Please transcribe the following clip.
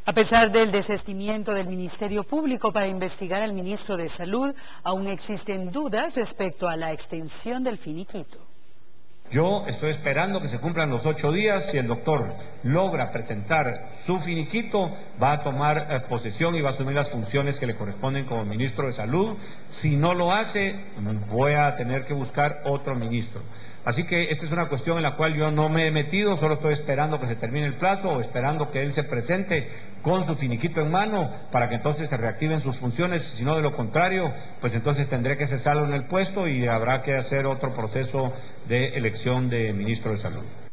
A pesar del desistimiento del Ministerio Público para investigar al ministro de Salud, aún existen dudas respecto a la extensión del finiquito. Yo estoy esperando que se cumplan los 8 días. Si el doctor logra presentar su finiquito, va a tomar posesión y va a asumir las funciones que le corresponden como ministro de Salud. Si no lo hace, voy a tener que buscar otro ministro. Así que esta es una cuestión en la cual yo no me he metido, solo estoy esperando que se termine el plazo o esperando que él se presente con su finiquito en mano para que entonces se reactiven sus funciones. Si no, de lo contrario, pues entonces tendré que cesarlo en el puesto y habrá que hacer otro proceso de elección de ministro de Salud.